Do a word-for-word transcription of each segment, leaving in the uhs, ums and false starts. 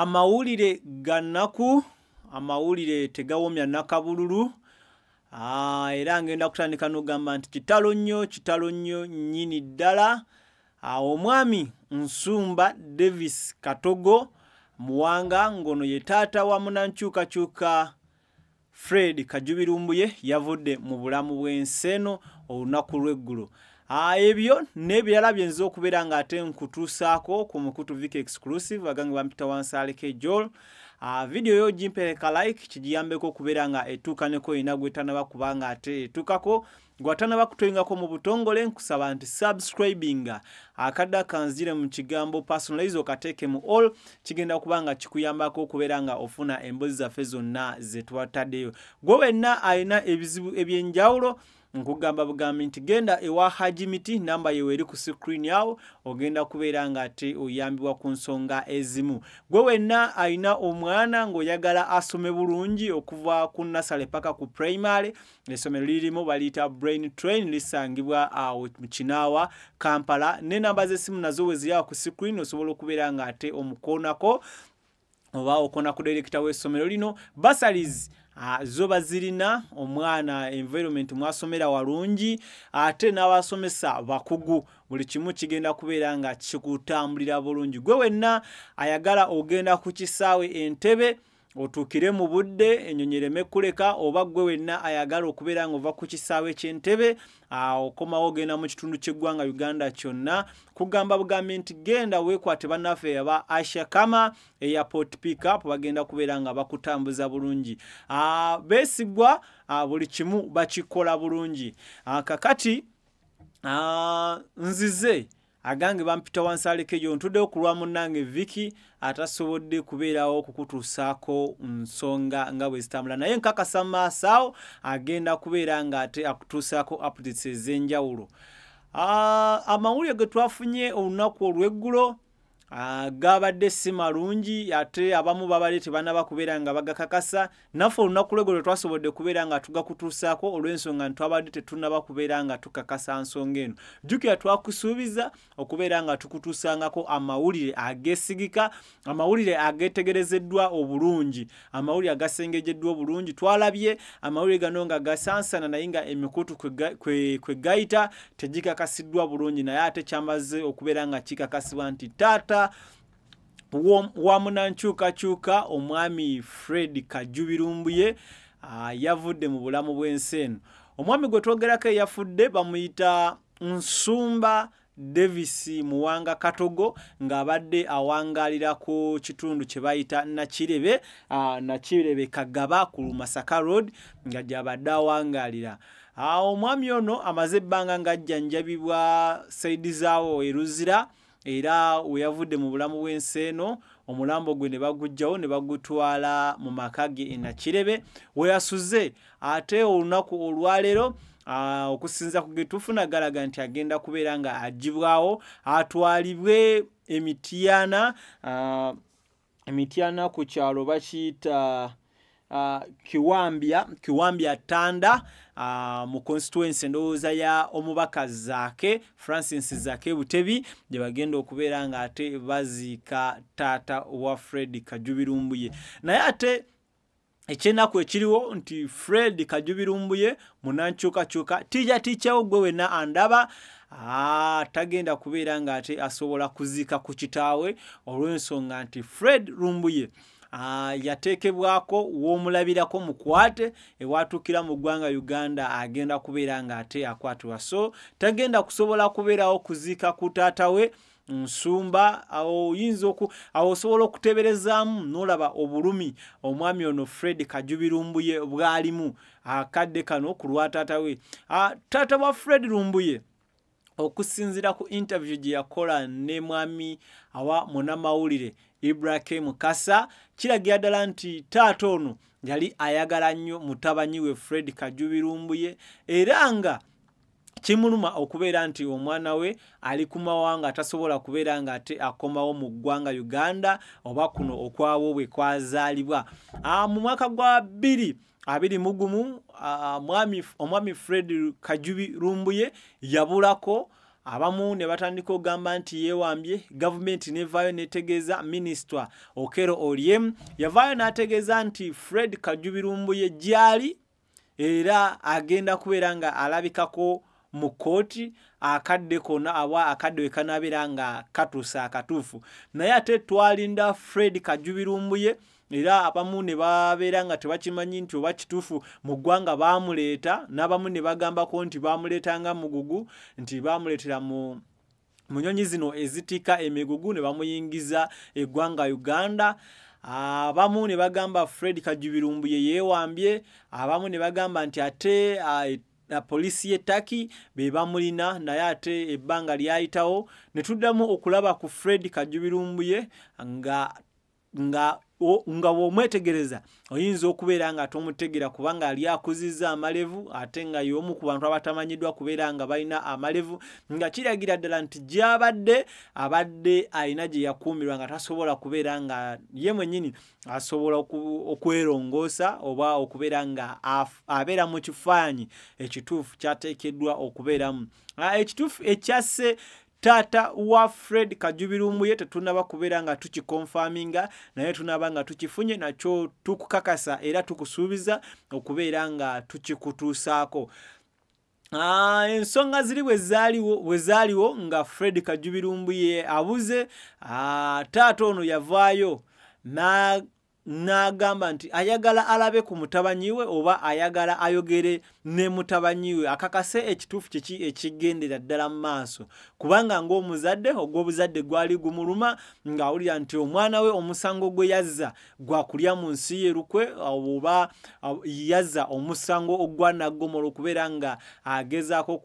Amawulire gannaku, amawulire tegawomya nakabululu. Ah, era ngenda kutandika n'ogamba nti kitalo nnyo, kitalo nnyo nnyini ddala. Ah, omwami Nsumba Davis Katogo Muwanga ngono ye taata wa munankyukakyuka Fred Kajubirumbuye yavudde mu bulamu bw'enseno olunaku lw'eggulo. Ah, ebyo n'ebirala byenza okubeera ng'ate nkutuusaako ku Mukutu Viki Exclusive agange bampita Wansaleke Joel. Ah, video yo jimpereka like kijiyambeko okubeera nga etuukaneko ina gwetanaba kubanga ate etuukako gwatanaba kutoyingako mu butongole nkusaba nti subscribinga akadda kanzire mu kigambo personalize okateeke mu all kigenda kubanga kikuyambako okubeera nga ofuna embozi zaffe zonna ze twataddeyo. Gwe wenna alina ebizibu ebyenjawulo nkugamba bugambi nti genda ewa Hajimiti namba yewe eri ku screen yawo ogenda kubeera nga ate oyambibwa ku nsonga ezimu. Gwe wenna alina omwana ng'oyagala asome bulungi okuva ku nursery paka ku primary essomero lirimu baliyita Brain Train lisangibwa awo mu Kinaawa Kampala ne namba z'essimu nazo we ziri awo ku screen osobola okubeera nga ate omukoonako oba okona ku director w'essomero lino. Bursaries Uh, zoba zirina omwana environment mwasomera walungi ate n'abasomesa bakugu buli kimu kigenda kubeera nga kikutambulira bulungi. Gwe wenna ayagala ogenda ku kisaawe Entebbe otuukire mu budde ennyonyereme kuleka oba gwe wenna ayagala okubeera nga ova ku kisaawe ky'Entebbe uh, okomawo ogenda mu kitundu ky'eggwanga Uganda kyonna kugamba bugambi nti genda weekwate bannaffe aba Asha Kama airport pick up bagenda kubeera nga bakutambuza bulungi. Uh, beesigwa uh, buli kimu bakikola bulungi. Uh, kakati uh, nzize agange bampita Wansaleke Joel ntuddeyo ku lwa munnange Viki atasobodde kubeerawo kukutuusaako nsonga nga bwe zitambula naye nkakasa maasawo agenda kubeera nga ate akutuusaako updates ez'enjawulo. Uh, amawulire ge twafunye olunaku olw'eggulo Uh, gabadde si malungi ate abamu babadde tebanaba kubeera nga bagakakasa naffe olunaku lw'eggulo twasobodde kubeera nga tugakutuusaako olw'ensonga nti twabadde tetunnaba kubeera nga tukakasa nsonga eno. Jjukira twakusuubiza okubeera nga tukutuusangako amawulire ageesigika, amawulire ageetegerezeddwa obulungi, amawulire agasengejeddwa obulungi. Twalabye amawulire gano nga gasansana naye nga emikutu kwe, kwe, kwe gayita tegikakasiddwa bulungi naye ate kyamaze okubeera nga kikakasibwa nti Tata wa munankyukakyuka omwami Fred Kajubirumbuye uh, yavudde mu bulamu bw'enseno. Omwami gwe twogerako eyafudde bamuyita Nsumba Davis Muwanga Katogo ng'abadde awangalira ku kitundu kye bayita Nakirebe uh, Nakirebe Kagaba ku Masaka Road nga gyabadde awangalira. Uh, omwami ono amaze ebbanga ng'ajjanjabibwa saidi zaawo eruzira era we yavudde mu bulamu bw'enseno omulambo gwe ne bagujjawo ne bagutwala mu maka ge e Nakirebe we yasuze ate olunaku olwaleero uh, okusinza ku ge tufuna galaga nti agenda kubeera nga agibwawo atwalibwe Emityana uh, Emityana ku kyalo bakiyita Uh, Kiwambya Kiwambya Tanda uh, mu constituency ndowooza ya omubaka Zaake Francis Zaake Butebi gye bagenda okubeera nga ate baziika taata wa Fred Kajubirumbuye. Naye ate ekyenaku ekiriwo nti Fred Kajubirumbuye munankyukakyuka tija tichawo gwe wenna andaba Ah, tagenda kubeera nga ate asobola kuziika ku kitaawe olw'ensonga nti Fred Rumbuye Uh, yateekebwako w'omulabirako mukwate ewatukira mu ggwanga Uganda agenda kubeera nga ate akwatibwa so tagenda kusobola kubeerawo kuziika ku taata we Nsumba awo yinza oku awo osobola okuteberezaamu n'olaba obulumi omwami ono Fred Kajubirumbuye bwalimu akadde kano ku lwa taata we. Uh, taata wa Fred Rumbuye okusinzira ku interview gye yakola ne mwami awa munamawulire Ibrahim Kasa kiragira ddala nti taata ono yali ayagala nnyo mutabanyi we Fred Kajubirumbuye era nga kimuluma okubeera nti omwana we ali ku mawanga atasobola kubeera nga ate akomawo mu ggwanga Uganda oba kuno okwawo bwe kwazaalibwa. Ah, mu mwaka gwa bbiri abiri mugumu uh, mwami omwami Fred Kajubirumbuye yabulako abamu ne batandika ogamba nti yeewambye gavumenti nevaayo netegeeza minisitwa Okero Oryem yavaayo n'ategeeza nti Fred Kajubi Lumbuye gyali era agenda kubeera nga alabikako mu kooti akadde konna aba akadde wekanabeera nga katuusa akatuufu naye ate twalinda Fred Kajubi Lumbuye era abamu ne babeera nga tebakimanyi nti oba kituufu mu ggwanga baamuleeta n'abamu ne bagambako nti baamuleetanga mugugu nti baamuleetera mu munyonyi zino ezitika emigugu ne bamuyingiza eggwanga Uganda. Abamu ne bagamba Fred Kajubi Lumbuye yeewambye, abamu ne bagamba nti ate na polisi y'ettaki be bamulina naye ate ebbanga lyayitawo ne tuddamu okulaba ku Fred Kajubi Lumbuye nga nga o, nga bw'omwetegereza oyinza okubeera nga tomutegera kubanga ali akuzizza amalevu ate nga y'omu ku bantu abatamanyiddwa kubeera nga balina amalevu nga kiragira ddala nti gy'abadde abadde alina gye yakuumirwa nga tasobola kubeera nga ye mwennyini asobola okwerongoosa oba okubeera nga abeera mu kifaananyi ekituufu kyateekeddwa okubeeramu. Ekituufu ekyasse Tata wa Fred Kajubi Lumbuye tetunaba kubeera nga tukikonfaminga naye tunaba nga tukifunye nakyo tukukakasa era tukusuubiza okubeera nga tukikutuusaako. Ah, ensonga ziri bwe zaaliwo bwe zaaliwo nga Fred Kajubi Lumbuye abuze, ah, taata ono yavaayo na n'agamba nti ayagala alabe ku mutabanyi we oba ayagala ayogere ne mutabanyi we akakase ekituufu kiki ekigendera ddala mu maaso kubanga ng'omuzadde ogw'obuzadde gwali gumuluma ng'awulira nti omwana we omusango gwe yazza gwa kulya mu nsi ye lukwe oba yazza omusango ogwa naggomolo okubeera nga agezaako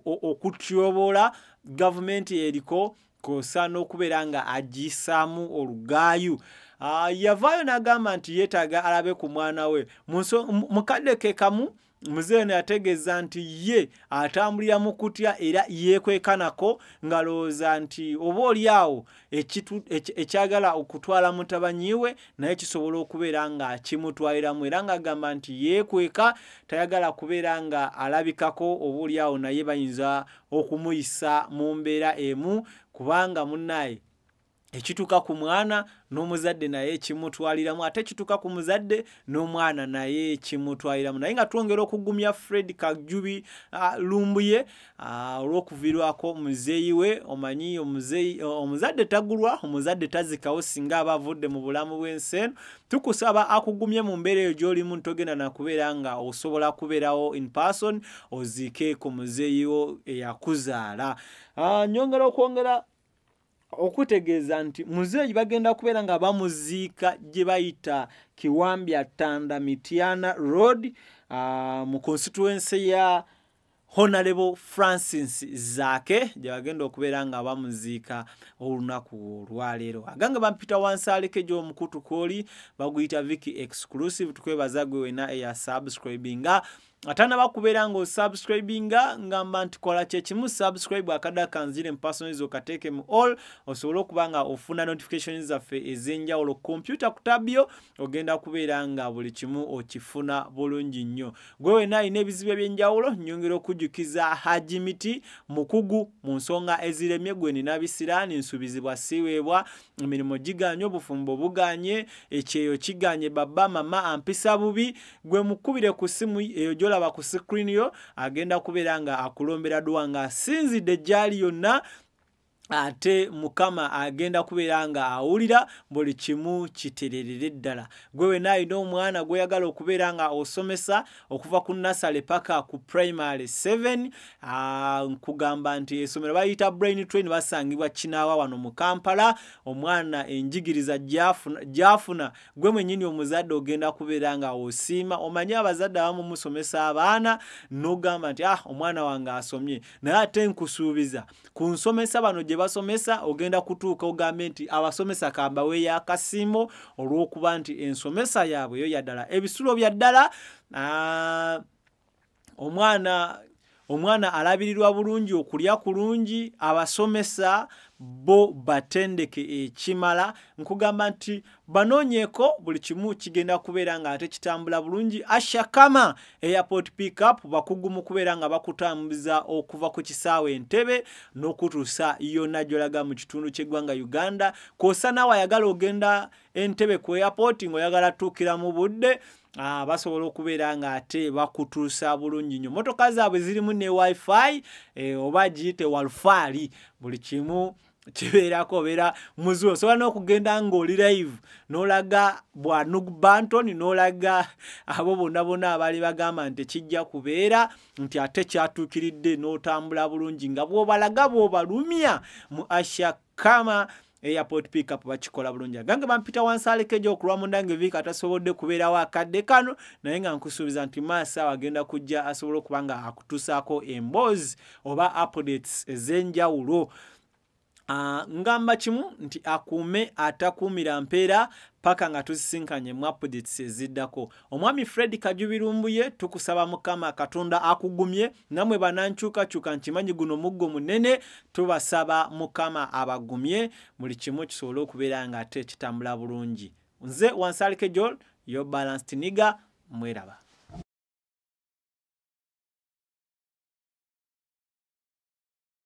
okutyobola gavumenti eriko kosa n'okubeera nga agiyisaamu olugaayu. Uh, yavaayo n'agamba nti yeetaaga alabe ku mwana we mukadde ke kamu muzeeyo yategeeza nti ye atambulira mu kutya era yeekwekanako ngalowooza nti oba oliawo ekyagala okutwala mutabanyi we naye kisobola okubeera nga kimutwaliramu era ng'agamba nti yeekweka tayagala kubeera nga alabikako oba oliawo naye bayinza okumuyisa mu mbeera emu kubanga munnaye ekituuka ku mwana n'omuzadde naye kimutwaliramu ate ekituuka ku muzadde n'omwana naye kimutwaliramu naye nga twongera okugumya Fred Kajubi uh, Lumbuye uh, olw'okuviirwako muzeeyi we omanyi omuzeeyi omuzadde tagulwa omuzadde tazikawo singa aba avudde mu bulamu bw'ensi eno tukusaba akugumye mu mbeera eyo gy'olimu ntogenda nakubeera nga osobola kubeerawo in person oziike ku muzeeyi wo eyakuzaala. uh, nyongera okwongera okutegeeza nti muzeeyi bagenda kubeera nga bamuziika gye bayita Kiwambya Tanda Mityana Road uh, mu constituency ya Honorable Francis Zaake gye bagenda okubeera nga bamuziika olunaku olwaleero. Aganga bampita wansi aleke gy'omukutu kwoli baguyita Viki Exclusive tukwebaza gwe wena eya subscribinga atana bakubeera nga osubscribinga ngamba nti kola kye kimu subscribe akada kanzire mpassonizo kateke mu all osobola okuba nga ofuna notifications zaffe ez'enjawulo computer kutabyo ogenda kubeera nga buli kimu okifuna bulungi nnyo. Gwe wena alina ebizibu eby'enjawulo nyongera okujjukiza Hajimiti mukugu mu nsonga eziremye gwe nina bisiraani nsubizibwa siweebwa emirimu giganye obufumbo buganye ekyeyo kiganye baba mama ampisa bubi gwe mukubire ku simu eyo laba ku screen yo agenda kubeera nga akulombera dduwa nga sinzidde gyali yonna ate mukama agenda kubeera nga awulira buli kimu kitererere ddala. Gwe wena alina omwana gweyagala okubeera nga osomesa okuva ku nasale paka ku primary seven nkugamba nti esomero bayita brain train basangibwa Kinaawa wano mu Kampala omwana enjigiriza gyafuna gyafuna gwe mwennyini omuzadde ogenda kubeera nga osiima omanyi abazadde abamu musomesa abaana n'ogamba nti ah omwana wange asomye naye ate nkusuubiza ku nsomesa bano gye basomesa ogenda kutuuka ogambe nti abasomesa kambawe yakasimo olw'okuba nti ensomesa yaabwe yo yaddala ebisulo bya ddala. uh, omwana omwana alabirirwa bulungi, okulya kulungi, abasomesa bo batendeke ekimala. Nkugamba nti banoonyeko buli kimu kigenda kubeera nga ate kitambula bulungi. Ashakama airport pickup bakugu mu kubeera nga bakutambuza okuva ku kisaawe Entebbe n'okutuusa yonna gy'olaga mu kitundu ky'eggwanga Uganda. Kw'ossa naawe ayagala ogenda Entebbe ku airport ng'oyagala tuukira mu budde, Ah, basobola okubeera nga ate bakutuusa bulungi nnyo. Motoka zaabwe zirimu ne wifi eh, oba giyite walfaali, buli kimu kibeerako obeera muzuo. Osobola n'okugenda ng'oli live n'olaga bwanug Banton n'olaga abo bonna bonna abaali bagamba nti kijja kubeera nti ate kyatuukiridde n'otambula bulungi nga bw'obalaga bw'obalumya mu Ashakama airport pickup bakikola bulungi. Gange bampita wansalekejja okulwa mundange vika atasobodde kubeerawo akadde kano, naye nga nkusuubiza nti Maasa agenda kujja asobola okuba nga akutuusaako emboozi oba updates ez'enjawulo. Uh, ngamba kimu nti akuume atakuumira mpeera paka nga tuzisinkanye mu updates eziddako. Omwami Fred Kajubirumbuye tukusaba Mukama Katonda akugumye, namwe banankyukakyuka nkimanyi guno muggo munene, tubasaba Mukama abagumye buli kimu kisobole okubeera nga ate kitambula bulungi. Nze Wansalike Joel, yo balanced nigga, mweraba.